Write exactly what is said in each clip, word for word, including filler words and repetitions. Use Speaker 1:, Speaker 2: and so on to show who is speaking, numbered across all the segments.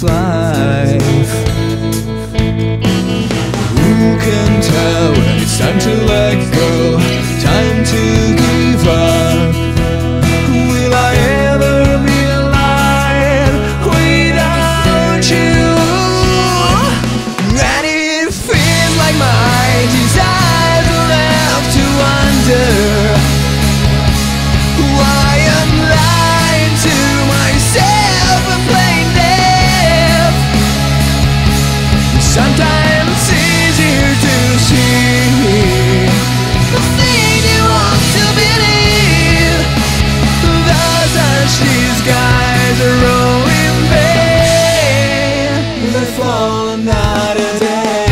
Speaker 1: this life. Who can tell when it's time to let go, time to give up? Will I ever be alive without you? And it feels like my desires are left to wonder why I'm lying to myself and playing deaf. Sometimes it's easier to see the thing you want to believe. Those harsh disguises are all in vain. They fall another day.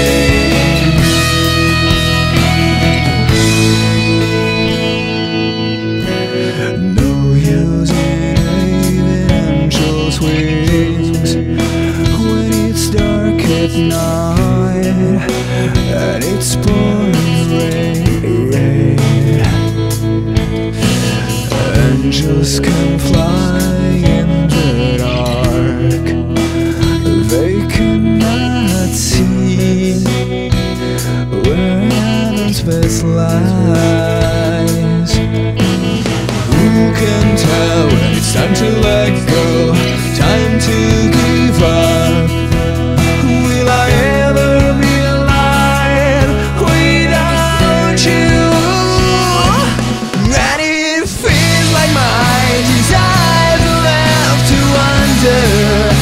Speaker 1: No use in waving angels' wings when it's dark at night and it's pouring rain, rain. Angels can fly in the dark, they cannot see where heaven's best lies. Who can tell when it's time to let go, time to give up? Will I ever be alive without you? And it feels like my desires are left to wonder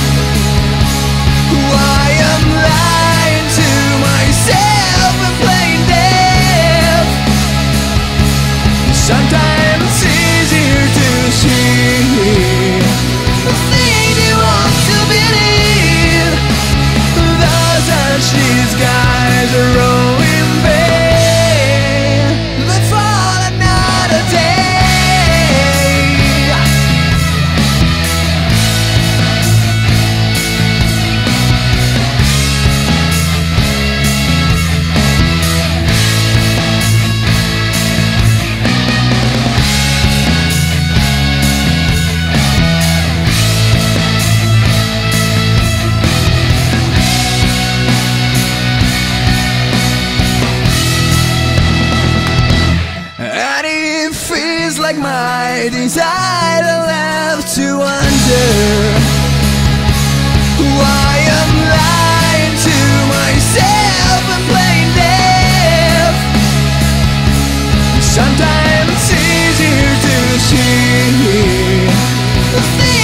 Speaker 1: why I'm lying to myself and playing deaf. Sometimes it's easier to see the thing you want to believe. Those harsh disguises are all in vain. They fall another day. And it feels like my desire left to wonder why I'm lying to myself and playing deaf. Sometimes it's easier to see the thing